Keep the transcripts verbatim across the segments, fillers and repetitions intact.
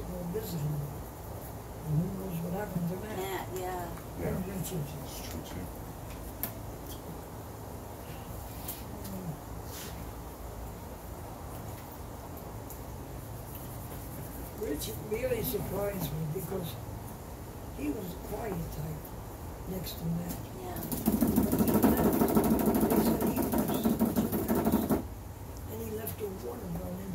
go visit him. And who knows what happened to Matt? Matt, yeah. Yeah, And Richard. it's true too. Richard really surprised me because he was a quiet type next to Matt. Yeah. They said he left such a mess. And he left the water running.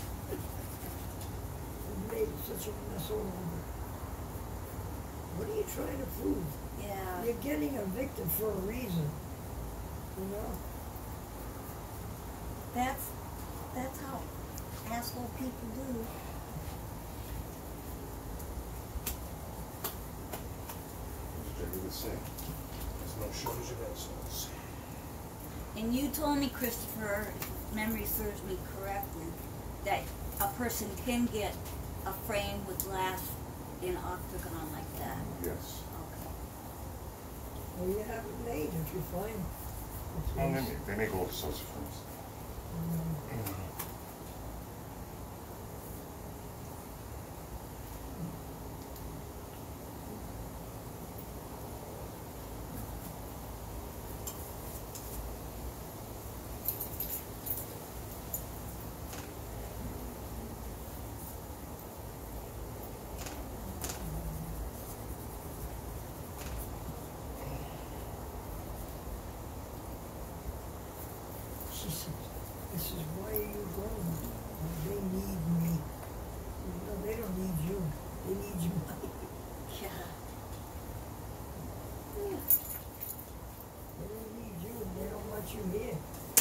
And made such a mess all over. What are you trying to prove? Yeah. You're getting evicted for a reason. You know? That's that's how asshole people do. They would say, there's no shortage of assholes. And you told me, Christopher, if memory serves me correctly, that a person can get a frame with glass in octagon like that. Yes. Okay. Well, you have it made if you find it. Oh, they make, they make all sorts of things. Mm. She says, this is why are you going? Well, they need me. No, they don't need you. They need you. Yeah. Yeah. They don't need you and they don't want you here.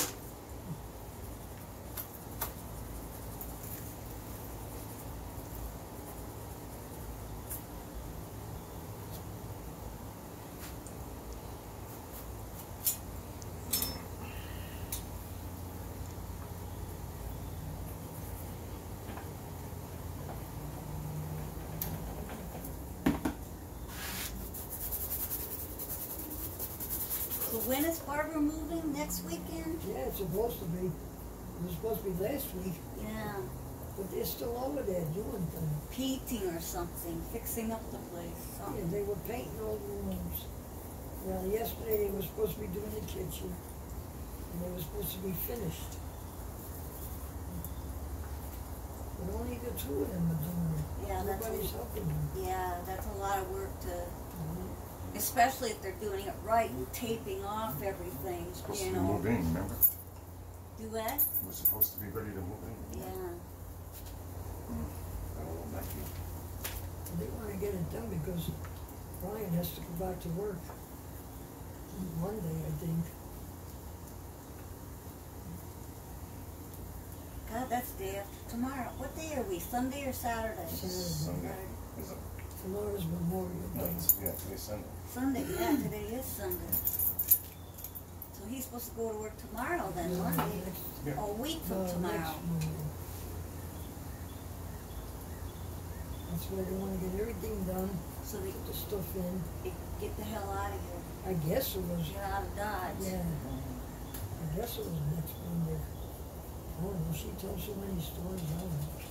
So when is Barbara moving? Next weekend? Yeah, it's supposed to be. It was supposed to be last week, Yeah. but they're still over there doing things. Painting or something, fixing up the place. Yeah, Something. they were painting all the rooms. Well, yesterday they were supposed to be doing the kitchen, and they were supposed to be finished. But only the two of them are doing it. Yeah, that's Nobody's a, helping them. yeah, that's a lot of work to, Mhm. especially if they're doing it right and taping off everything. Supposed You to be know. moved in, remember? Do what? We're supposed to be ready to move in. Yeah. Got a little messy. They want to get it done because Brian has to go back to work Monday, I think. God, that's day after tomorrow. What day are we? Sunday or Saturday? Sunday. Is it? Tomorrow's Memorial No, Day. it's, yeah, today's Sunday. Sunday, yeah, today is Sunday. So he's supposed to go to work tomorrow then, No, Monday. next- Yeah. A week no, from next tomorrow. Monday. That's why they want to get everything done, So they put the stuff in. they get the hell out of here. I guess it was, Get out of Dodge. yeah, I guess it was next Monday. I don't know, she tells so many stories, I don't know.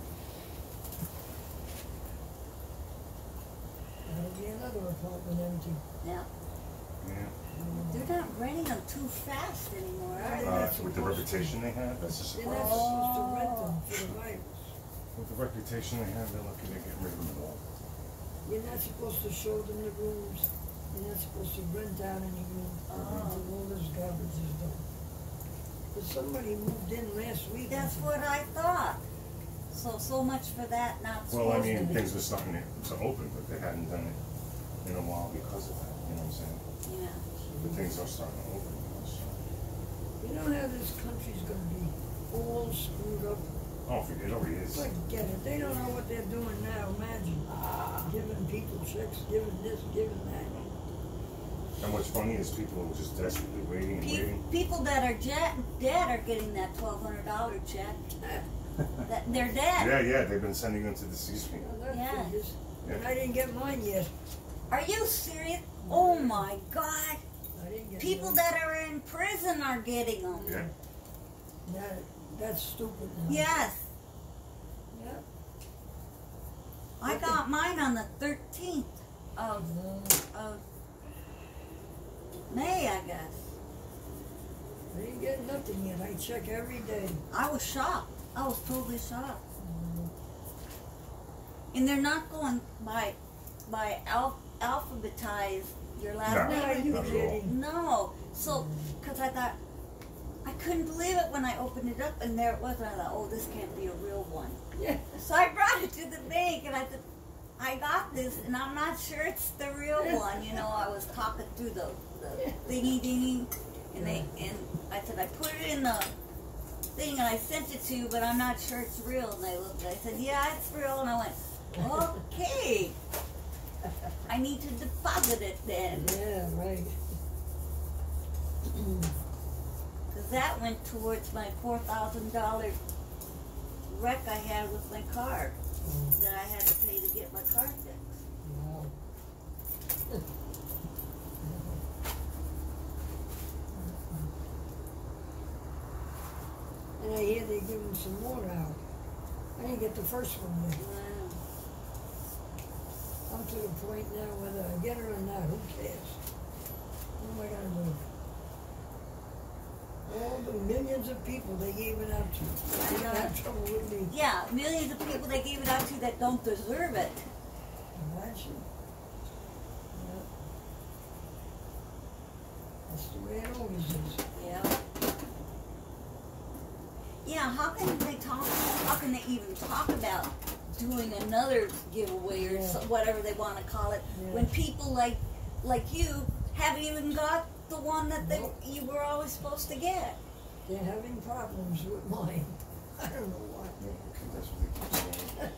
That'll be another apartment empty. Yeah. Yeah. They're not renting them too fast anymore, are they? They're Uh, not with the supposed to. reputation they have, that's a They're surprise. not supposed to rent them for the virus. With the reputation they have, they're lucky to get rid of them all. You're not supposed to show them the rooms. You're not supposed to rent out any rooms Oh. until all this garbage is done. But somebody moved in last week. That's what I thought. So, so much for that not supposed Well, I to mean, be. things were starting to, to open, but they hadn't done it in a while because of that, you know what I'm saying? Yeah. But things are starting to open, you know, so. You know how this country's gonna be all screwed up? Oh, it already is. Forget it. They don't know what they're doing now. Imagine. Giving people checks, giving this, giving that. And what's funny is people are just desperately waiting and Pe- waiting. people that are jet- dead are getting that twelve hundred dollar check. That they're dead. Yeah, yeah, they've been sending them to the C-suite. Well, that Yeah. figures. Yeah. And I didn't get mine yet. Are you serious? Oh my God! I didn't get People mine. that are in prison are getting them. Yeah. That, that's stupid now. Yes. Yeah. mine on the thirteenth of, No, of May, I guess. I ain't getting nothing yet. I check every day. I was shocked. I was totally shocked. Mm, And they're not going by by al- alphabetize your last No. Why name. are you Not at all. kidding? No. So, because I thought, I couldn't believe it when I opened it up and there it was. And I thought, oh, this can't be a real one. Yeah. So I brought it to the bank and I said, I got this and I'm not sure it's the real one. You know, I was talking through the, the thingy dingy and they and I said, I put it in the thing and I sent it to you, but I'm not sure it's real. And they looked, I said, yeah, it's real. And I went, okay. I need to deposit it then. Yeah, right. Because that went towards my four thousand dollars wreck I had with my car that I had to pay to get my car fixed. Wow. And I hear they're giving some more out. I didn't get the first one yet. Wow. I'm to the point now whether I get it or not, who cares? What am I gonna do? All the millions of people they gave it out to. They're gonna have trouble with me. Yeah, millions of people they gave it out to that don't deserve it. Imagine. Yeah. That's the way it always is. Yeah. Yeah, how can they talk, how can they even talk about doing another giveaway or Yeah. so, whatever they want to call it, Yeah. when people like like you haven't even got the one that they, Nope. you were always supposed to get? They're having problems with mine. I don't know why. Yeah, okay, that's what they keep saying.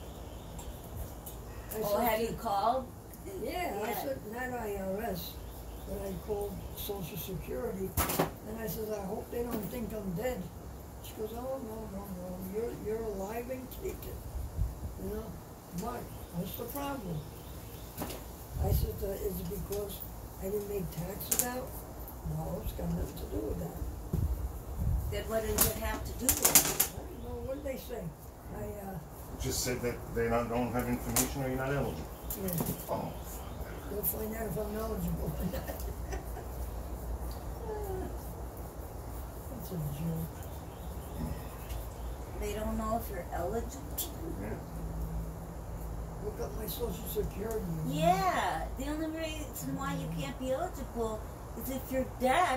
I Oh, said have to- you called? Yeah, I said, not I R S, but I called Social Security, and I said, I hope they don't think I'm dead. She goes, oh, no, no, no, you're, you're alive and kicking. You know, why? What's the problem? I said, uh, is it because I didn't make taxes out? No, it's got nothing to do with that. Then what does it have to do with I don't know, what did they say? I, uh, Just said that they not, don't have information or you're not eligible. yeah, Oh, they'll find out if I'm eligible or not. That's a joke. it? They don't know if you're eligible? yeah. Look up my social security. Yeah, the only reason why you can't be eligible is if you're dead.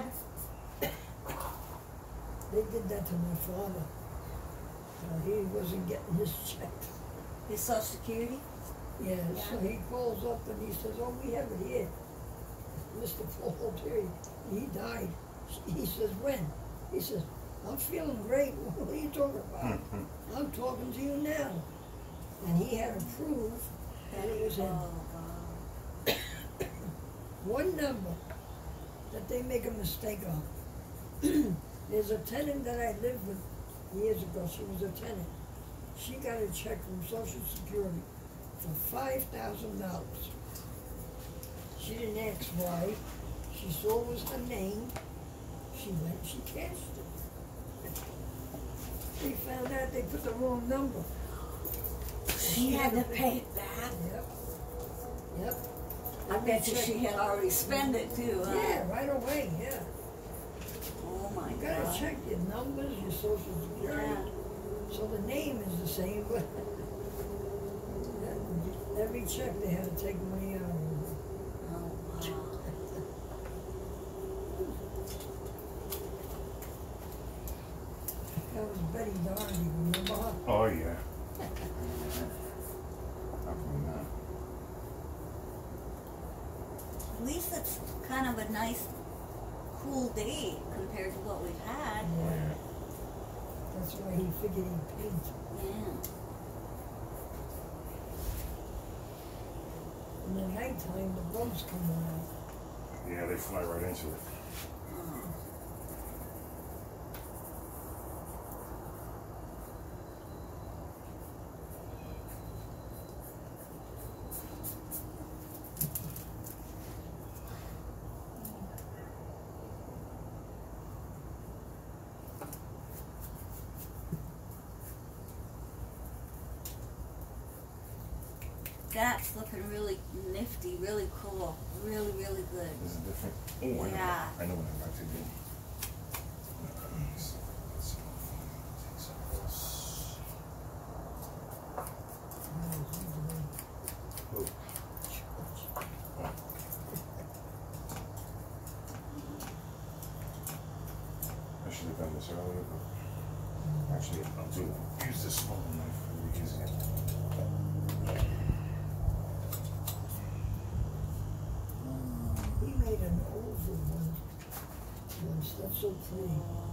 They did that to my father. Uh, he wasn't getting his check. His social security? Yeah, so Yeah. he calls up and he says, oh, we have it here. Mister Paul Terry, he died. He says, when? He says, I'm feeling great. What are you talking about? I'm talking to you now. And he had to prove that it was him. Oh, God. One number that they make a mistake on. There's a tenant that I lived with years ago. She was a tenant. She got a check from Social Security for five thousand dollars. She didn't ask why. She saw it was her name. She went, she cashed it. They found out they put the wrong number. She had to pay it back. Yep. Yep. I bet you she had already spent it too, huh? Yeah, right away, yeah. Oh my You gotta God. check your numbers, your social security. Yeah. So the name is the same, but every check they had to take money out of. Oh, wow. That was Betty Doherty, remember her? Oh, yeah. How can we not? At least it's kind of a nice, cool day compared to what we've had. Oh, yeah. That's why he figured he'd paint. Yeah. In the nighttime, the bugs come around. Yeah, they fly right into it. Oh. that's looking really nifty, really cool, really, really good. This is different. Oh, I know. Yeah. I know what I'd like to do. Uh, so let's see. Take some of this. Oh. I should have done this earlier, but actually, I'll do use this small knife really easy. He made an oval one once. That's so pretty.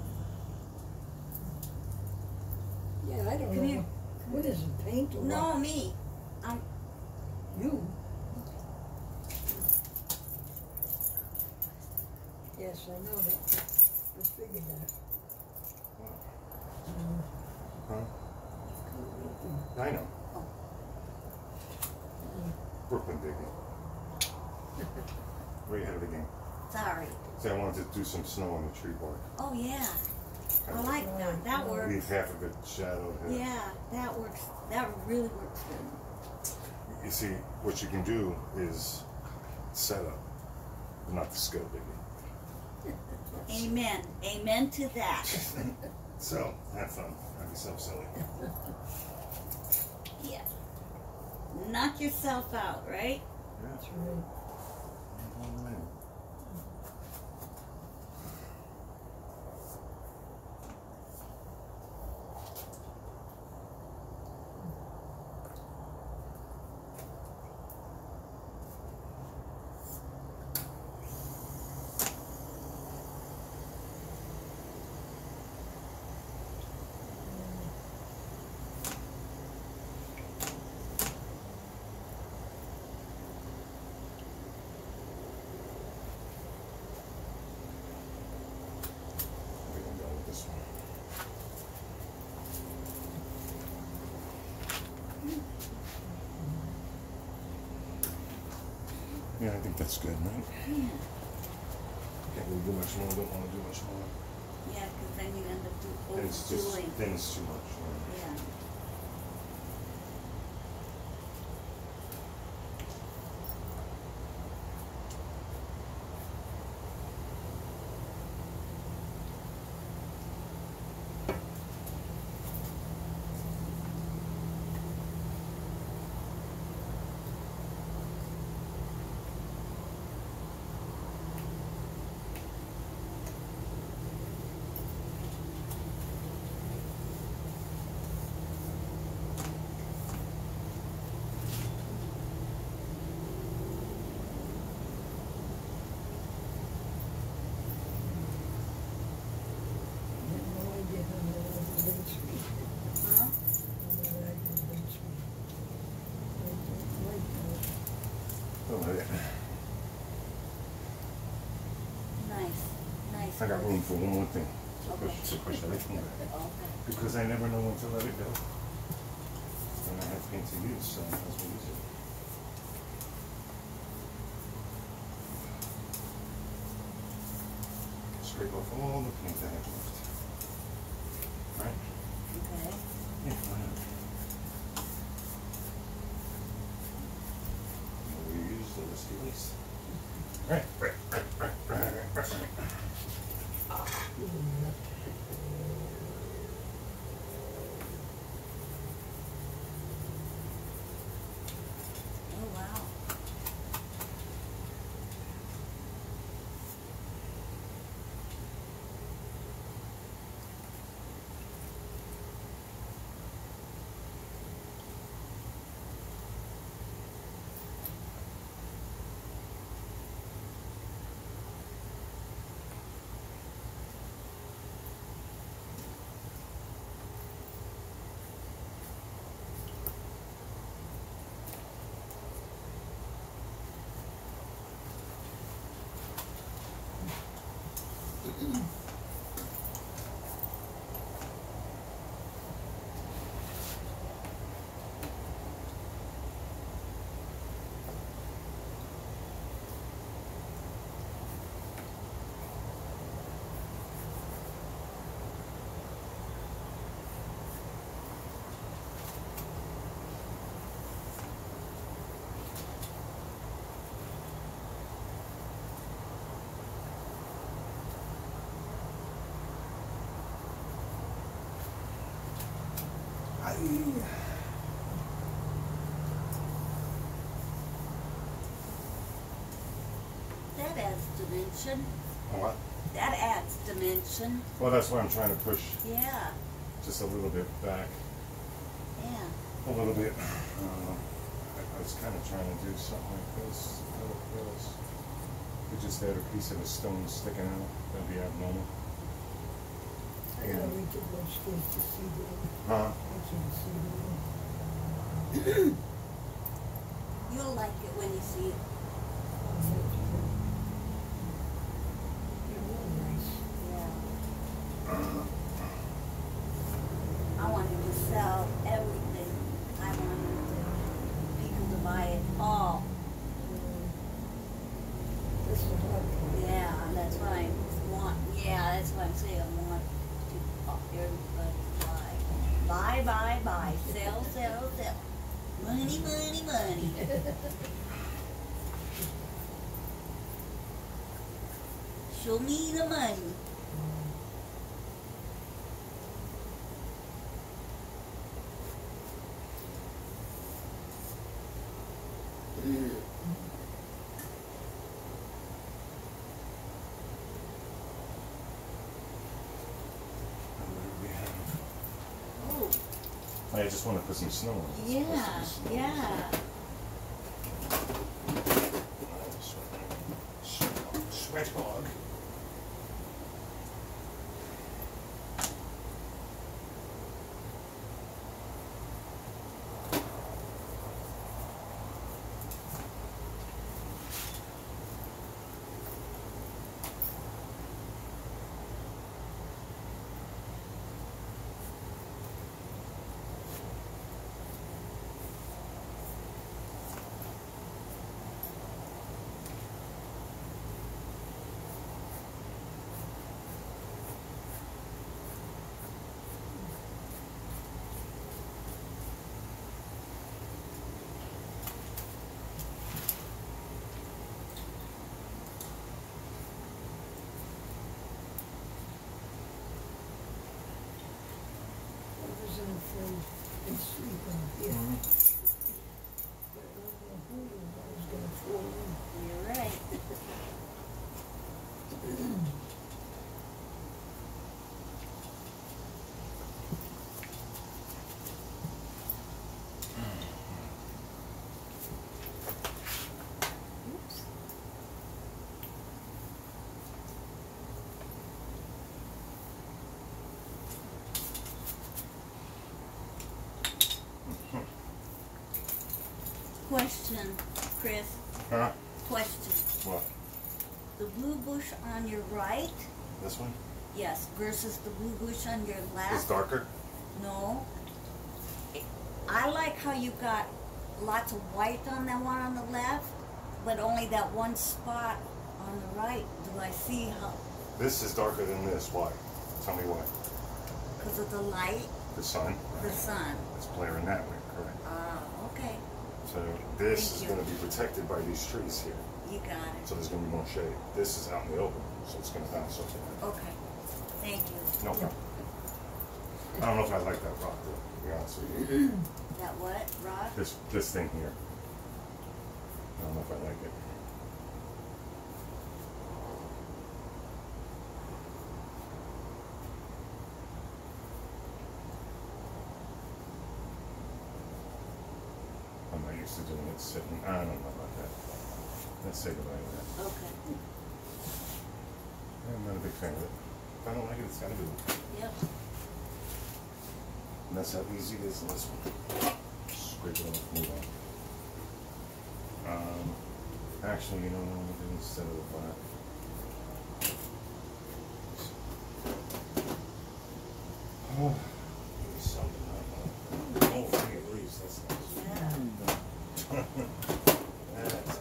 Yeah, I don't Come know. here. What, what is it, paint or No, what? me. I'm. You? Yes, I know that. I figured that. Um, Huh? I know. Oh. Brooklyn digging. Way ahead of the game. Sorry. See, I wanted to do some snow on the tree bark. Oh yeah, I like that. That works. Leave half of it shadowed here. Yeah, that works. That really works good. You see, what you can do is set up, but not the skill digging. Amen. Amen to that. So, have fun. Have yourself silly. Yeah. Knock yourself out, right? That's right. One minute. Yeah, I think that's good, right? Yeah. Can't really do much more. Don't want to do much more. Yeah, because then you end up do- Then it's just, overdoing. then it's too much. Right? Yeah. Huh? Oh, yeah. Nice. Nice. I got room for one more thing. To Okay. push, to push everything back. Okay. Because I never know when to let it go. And I have paint to use, so that's what use it. Scrape off all the paint I have left. Right? Okay. Yeah, why not? We use the whiskey lace. Right, right, right, right, right, right, right. Oh wow. That adds dimension. What? That adds dimension. Well, that's why I'm trying to push Yeah. just a little bit back. Yeah. A little bit. Uh, I, I was kind of trying to do something like this. Like this. We just had a piece of a stone sticking out. That'd be abnormal. I gotta reach it upstairs to see the Huh? I can't see the You'll like it when you see it. They're real nice. Yeah. I wanted to sell everything. I wanted to, people to buy it all. This is the hard part. Yeah, that's what I want. Yeah, that's what I'm saying. I want to everybody to buy. Buy, buy, buy. Sell, sell, sell. Money, money, money. Show me the money. Oh, I just want to put some snow on it. It's yeah, supposed to be snow. yeah. Sweat hog. I wasn't afraid they'd sleep out here. Mhm. But I don't know who I was gonna fall in. You're right. Oops. Question, Chris. Huh? Question. What? The blue bush on your right, This one? yes, versus the blue bush on your It's left. darker? No. I like how you got lots of white on that one on the left, but only that one spot on the right. Do I see how? This is darker than this. Why? Tell me why. Because of the light, The sun? the sun. It's blaring that way, correct? Ah, okay. So this Thank is you. going to be protected by these trees here. You got it. So there's going to be more shade. This is out in the open, so it's going to bounce off of that. Okay. Thank you. No problem. I don't know if I like that rock, though, to be honest with you. That what, Rod? This, this thing here. I don't know if I like it. I'm not used to doing it sitting. I don't know about that. Let's say goodbye to that. Okay. I'm not a big fan of it. If I don't like it, it's gotta be. Yep. And that's how easy it is in this one. Scrape it off, move on. Um, actually, you know what I'm gonna do instead of that? Oh, give me something. Oh, three degrees, that's nice. Yeah. That's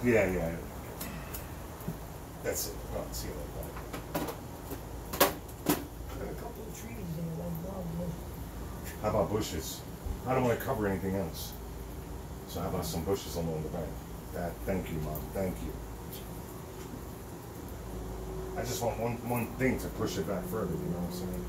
Yeah, yeah. That's it. Oh, see you like that. There are a couple of trees there, like dogwood. How about bushes? I don't want to cover anything else. So how about some bushes along the bank? That, thank you, Mom. Thank you. I just want one one thing to push it back further, you know what I'm saying?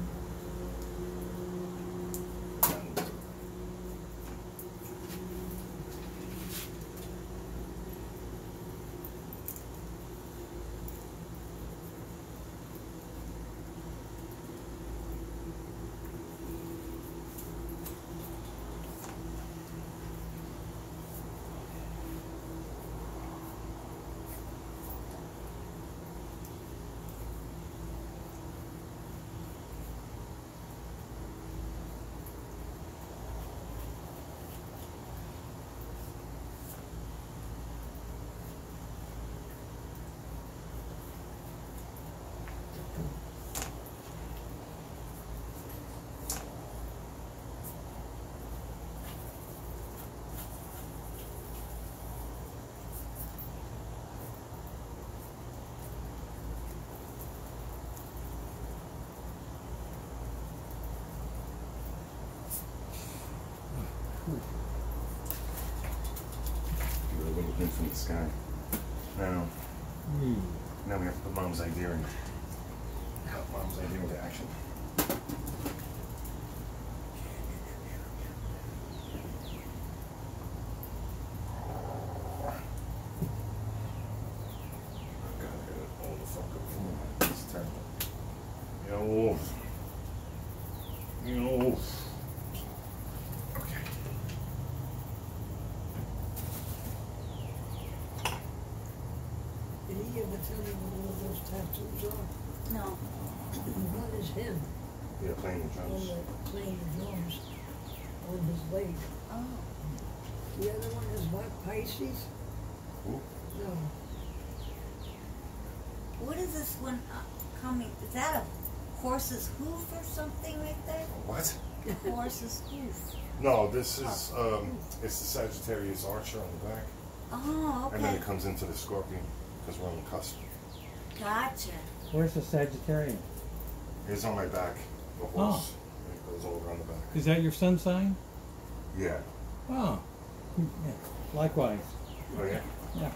Give it a little hint from the sky. Now, Hmm. now we have to put Mom's idea in. Help Mom's idea into action. Gotta get it all the fuck up. It's terrible. Yo. Yo. Okay. Did he ever tell you what all those tattoos are? No. One is him Yeah, playing the on drums. the playing the drums on his leg. Oh. The other one is what? Pisces? Who? No. What is this one uh, coming? Is that a horse's hoof or something right there? What? Horse's hoof. No, this is um, it's the Sagittarius Archer on the back, Oh, and then okay. it comes into the Scorpion because we're on the cusp. Gotcha. Where's the Sagittarian? It's on my back, the horse. And it goes all around the back. Is that your sun sign? Yeah. Oh. Yeah. Likewise. Oh yeah. Yeah.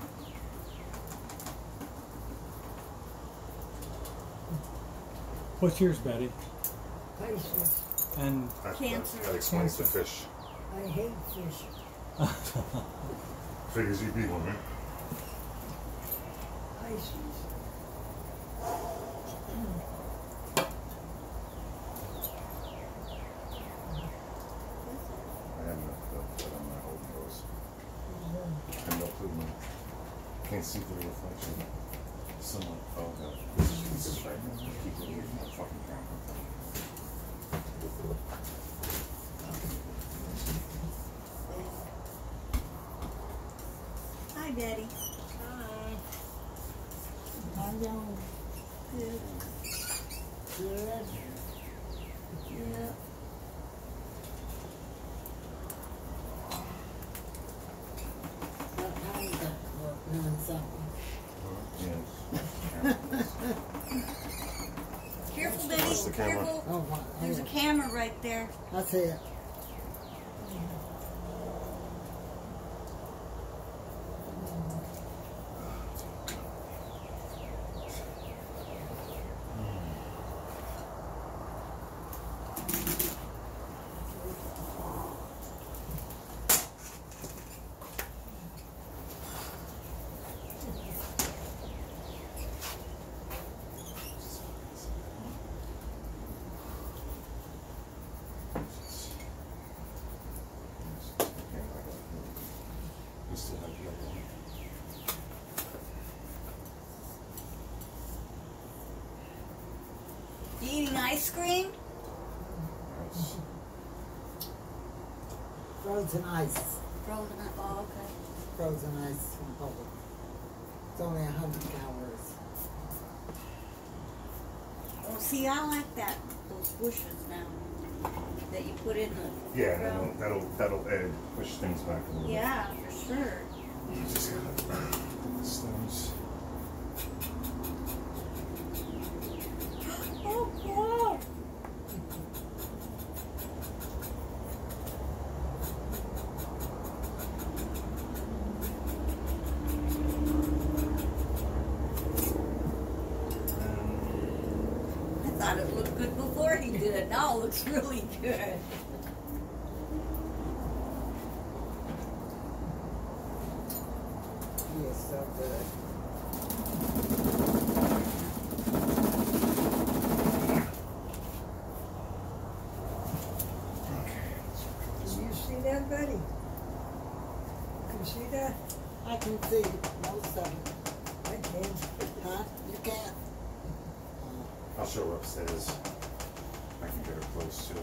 What's yours, Betty? Pisces. And That, Cancer. That, that explains Cancer. the fish. I hate fish. Figures you'd be one, right? Pisces. I have no clue what I'm not holding those. Is, I have no clue, man. Can't see through the reflection. Someone, oh god, this is this is right now. Keep it here, my fucking camera. Hi, Daddy. Hi. How you doing? Good. Good. Yeah. Yes. Careful, That's the Betty. camera. Careful. Oh, wow. There's a camera right there. I see it. We still have the other one. You eating ice cream? Nice. Frozen ice. Frozen. Oh, okay. Frozen ice from Publix. It's only a hundred calories. Oh, see, I like that. Those bushes now that you put in the Yeah, ground. that'll, that'll that'll add push things back a little bit. Yeah, for sure. You just gotta The stems. Oh God! I thought it looked good before he did it. Now it looks really good. He is so good. Can you see that, Betty? Can you see that? I can see most of it. I can't. Huh? You can't? I'll show her upstairs. I can get her close to it.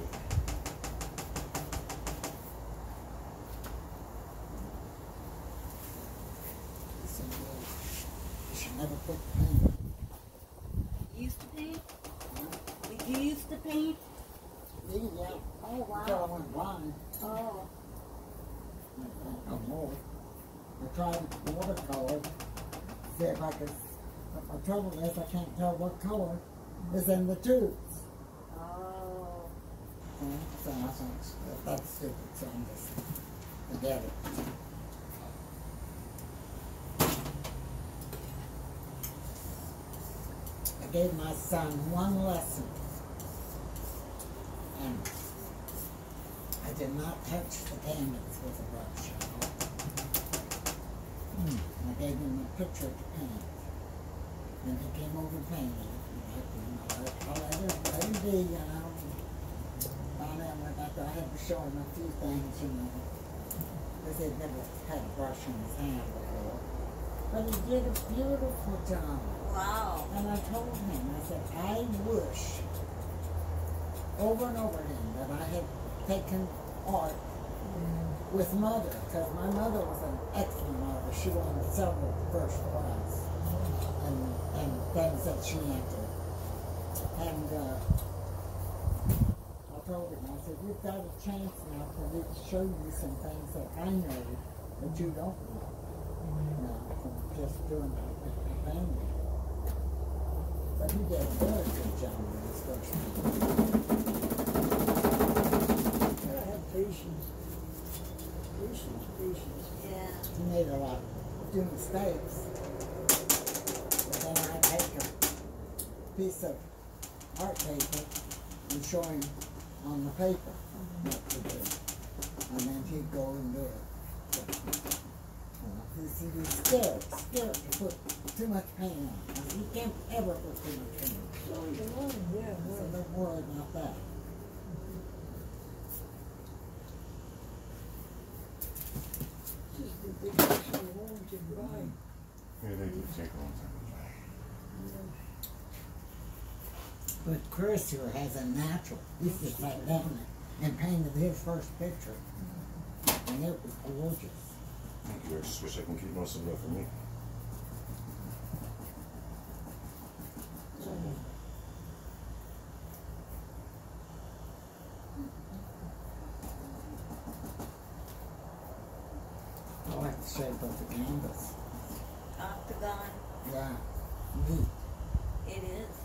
Listen, you should never put paint. You used to paint? Did you used to paint? Me, yeah. Oh Until I wow. went blind. Oh. I don't know more. I tried watercolor. See if I could. But my trouble is I can't tell what color is in the tubes. Oh. Uh, So I think that that's stupid. So I'm just forget it. I gave my son one lesson, and I did not touch the canvas with a brush. Hmm. I gave him a picture to paint. Then he came over and painted it. And I, I let him, let him be, you know. Found out when I, I had to show him a few things, you know. Because he'd never had a brush in his hand before. But he did a beautiful job. Wow. And I told him, I said, I wish over and over again that I had taken art with mother, because my mother was an excellent artist. She won several first prize and, and things that she entered. And uh, I told him, I said, you've got a chance now for me to show you some things that I know that you don't know. You know, from just doing the thing. But he did a very good job with his first one. Gotta have patience. Patience, patience. Yeah. He made a lot of do mistakes. But then I take a piece of art paper and show him on the paper what to do. And then he'd go and do it. Uh, He said he's scared, scared to put too much paint on. I said, you can't ever put too much paint on. So you know, yeah, So right. don't worry about that. Just that they take so long to dry. Yeah, they do take a long time to dry. But Chris here has a natural. He just sat down and painted his first picture. And it was gorgeous. Thank you. I just wish I can keep most of it for me. I like the shape of the canvas. Octagon. Yeah, neat. It is.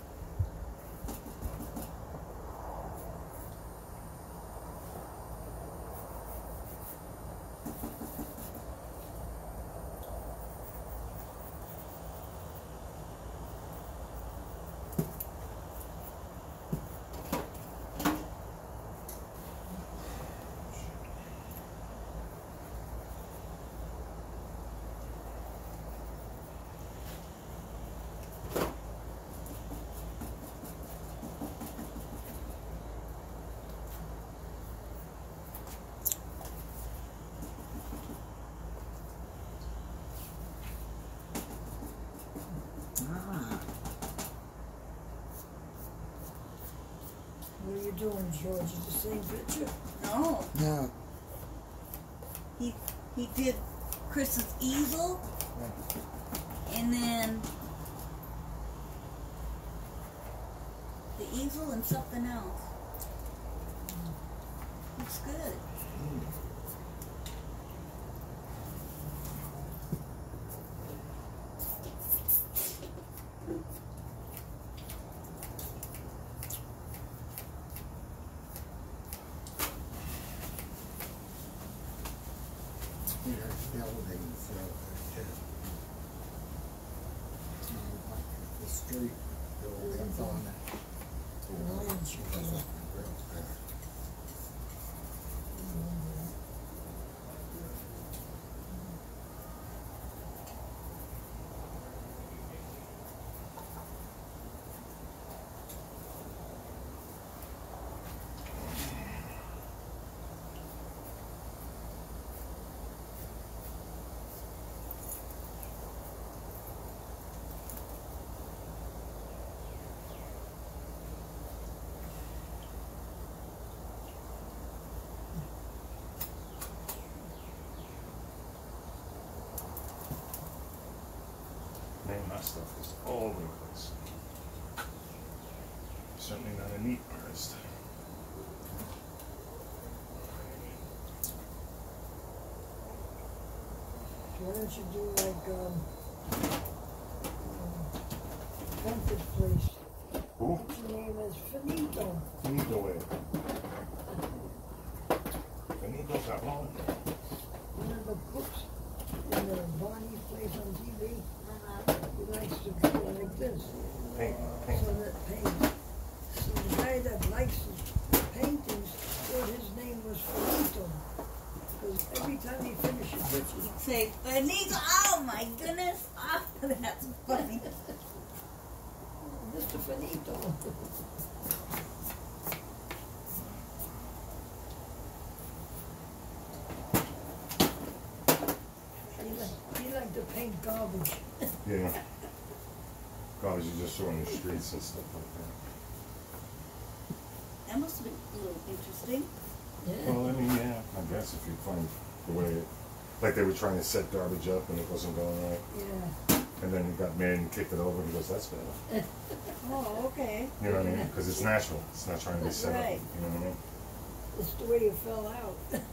Ah, What are you doing, George? Is the same picture? No. no. He he did Chris's easel, and then the easel and something else. Looks good. street, the old ones on it. Lion Chicago. Man, my stuff is all over the place. Certainly not a neat artist. Why don't you do like um, um Memphis place? Who? What's your name is Finito. Finito way. Finito got long. One of the cooks in the Bonnie place on T V. Uh-huh. He likes to draw like this. Paint, paint. So that paint. So the guy that likes the paintings thought his name was Finito. Because every time he finishes it, He'd say, Benito, oh my goodness. Oh, that's funny. Mister Finito. He like, he liked to paint garbage. Yeah. Garbage you just saw on the streets and stuff like That must have been a little interesting. that. Yeah. Well, I mean, yeah, I guess if you find the way it, like they were trying to set garbage up and it wasn't going right. Yeah. And then he got mad and kicked it over. He goes, that's better. Oh, okay. You know what I mean? Because it's natural. It's not trying to be set Right. up. You know what I mean? It's the way it fell out.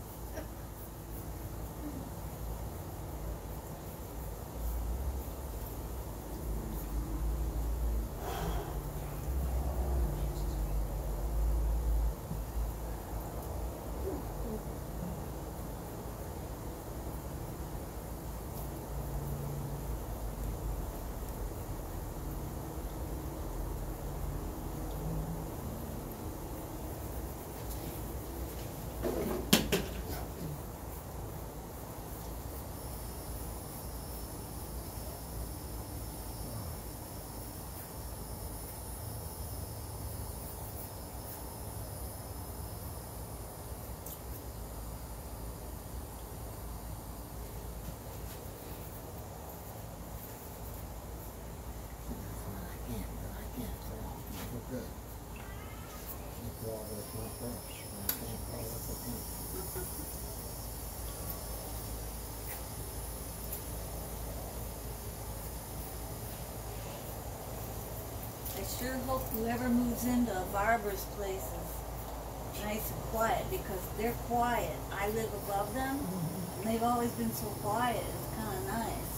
I sure hope whoever moves into Barbara's place is nice and quiet, because they're quiet. I live above them, and they've always been so quiet. It's kind of nice.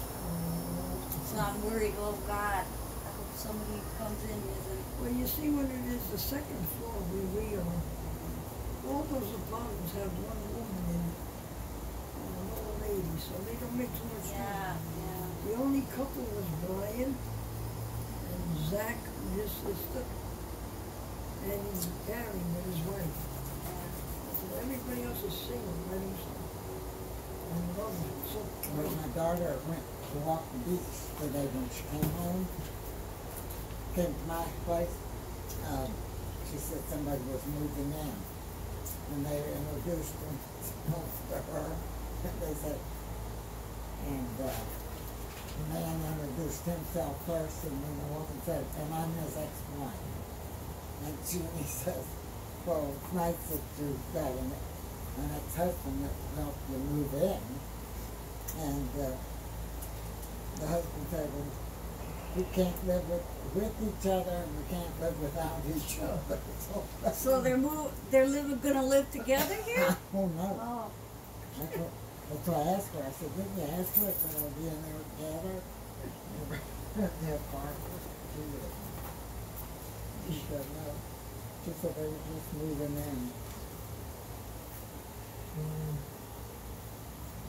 So I'm worried, oh God, I hope somebody who comes in isn't. Well, you see, when it is the second floor where we are, all those apartments have one woman in it, and an old lady, so they don't make too much Yeah, noise. yeah. The only couple was Brian and Zach and his sister, and Gary with his wife. So everybody else is single, ready, so, and love it. So, When my daughter went to walk the beach today when she came home, came to my place, um, she said somebody was moving in. And they introduced themselves to her. And they said, and uh, the man introduced himself first, and then the woman said, and I'm his ex-wife. And Junie says, well, it's nice that you've got an, an ex-husband that helped you move in. And uh, the husband said, well, we can't live with, with each other, and we can't live without each other. So, So they're move, they're living, gonna live together here? oh no. Oh, That's what, that's what I asked her. I said, didn't you ask her if they'll be in there together? Yeah, Barbara. She did. She said no. She said they were just moving in. um,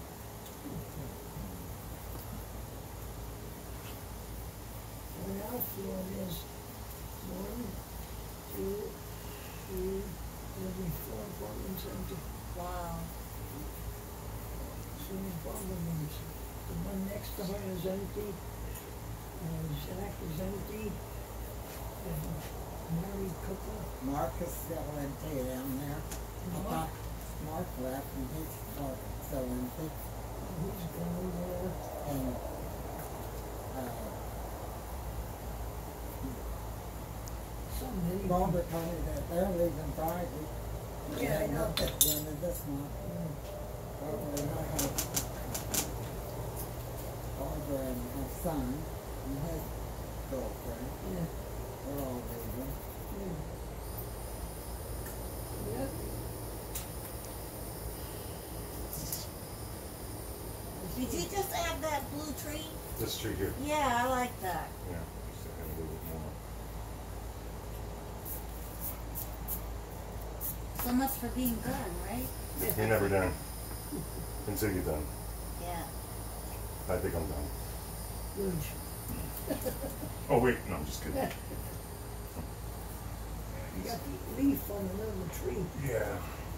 when Al floor is one, two, three, there'll be four apartments empty. Wow. Swimming apartments. The one next to her is empty. Uh, Zach is empty. And married couple. Mark is still empty down there. I Mark? thought Mark left and his apartment's still empty. He's gone there. And uh, So many. Barbara told me that they're leaving Friday. They Yeah, I haven't know. looked at the end of this month. Probably not have Barbara and her son and his girlfriend. Yeah. They're all leaving. Yeah. Yep. Did you just add that blue tree? This tree here. Yeah, I like that. Yeah, just add a little bit more. So much for being done, right? You're never done until you're done. Yeah. I think I'm done. Good. Oh wait, no, I'm just kidding. You got the leaf on the little tree. Yeah.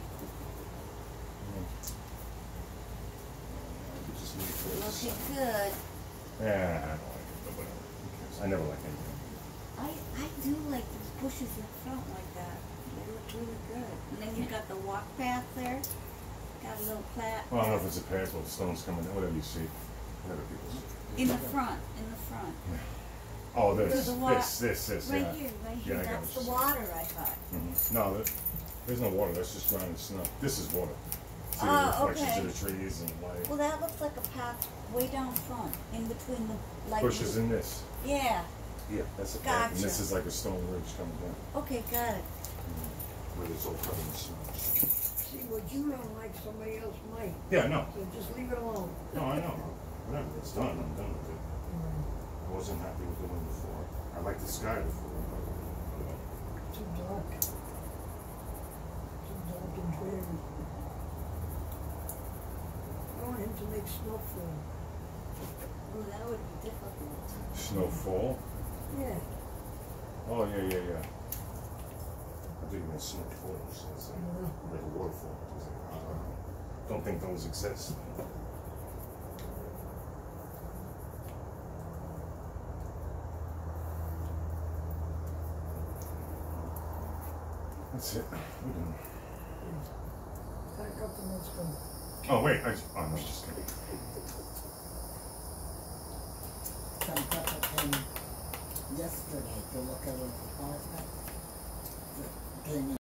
You just leave this. Looking good. Yeah, I don't like it, but whatever. Who cares? I never like anything. I I do like those bushes in front like that. They look really good. And then you got the walk path there. Got a little plat. Well, I don't know if it's a path or stones coming down, whatever you see. Whatever people see. In the front, in the front. Oh, this, There's a wa- this, this, this, Right yeah. here, right Yeah, here. I got That's what the you're water, I thought. Mm-hmm. No, there, there's no water. That's just drowning snow. This is water. See Oh, the reflections okay. of the trees and light. Well, that looks like a path way down front, in between the like. Bushes in this. Yeah. Yeah, that's a path. And this Gotcha. is like a stone ridge coming down. Okay, got it. Where it's all covered in snow. See, what you don't like, somebody else might. Yeah, no. So just leave it alone. No, I know. Whatever. It's done. I'm done with it. I wasn't happy with the one before. I liked the sky before. But, Too dark. Too dark and dreary. I want him to make snowfall. Oh, that would be difficult. snowfall? Yeah. Oh, yeah, yeah, yeah. I think you meant snowfalls. It's like, No. like a waterfall. It's like, uh, don't think those exist. That's it. We're done. Pack up and let's go. Oh, wait. I, oh, no, just kidding. Some couple came yesterday to look at an apartment. Came in